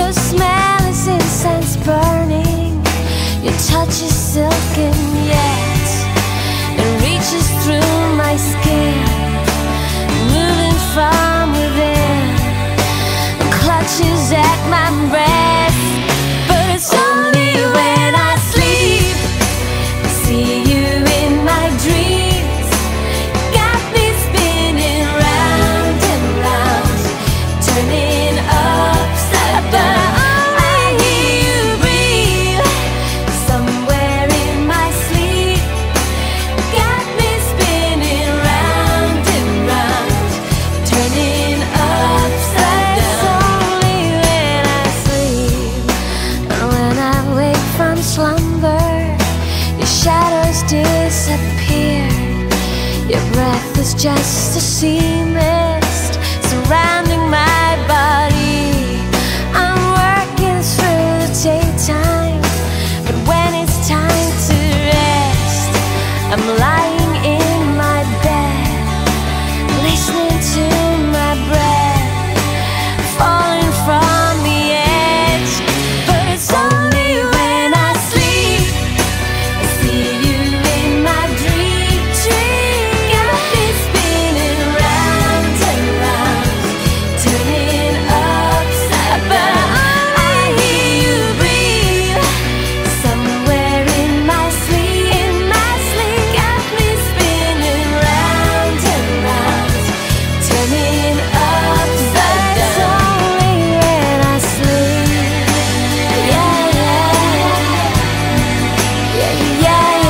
Your smell is incense burning. Your touch is silken yet it reaches through my skin, moving from within, clutches at my breast. But it's only when I sleep, I see you in my dreams. Got me spinning round and round, turning upside down. I hear you breathe somewhere in my sleep. Got me spinning round and round, turning upside down. It's only when I sleep, and when I wake from slumber, your shadows disappear. Your breath is just a sea mist surrounding my body. I'm working through the daytime, but when it's time to rest, I'm lying in my bed, listening to my breath falling from the edge. But it's only when I sleep, I see you in my dream. Got me spinning round and round, turning upside down. I hear you breathe somewhere in my sleep. Got me spinning round and round, turning upside down. It's only when I sleep. Yeah, yeah, yeah,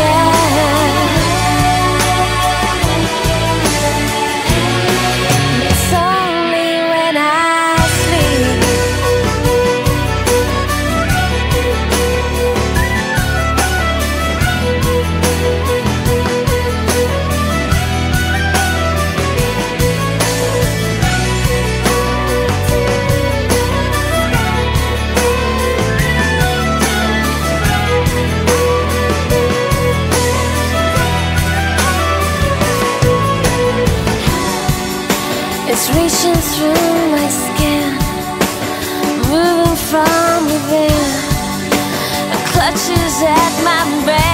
yeah. It's only when I sleep. It's reaching through my skin, moving from within, it clutches at my breath.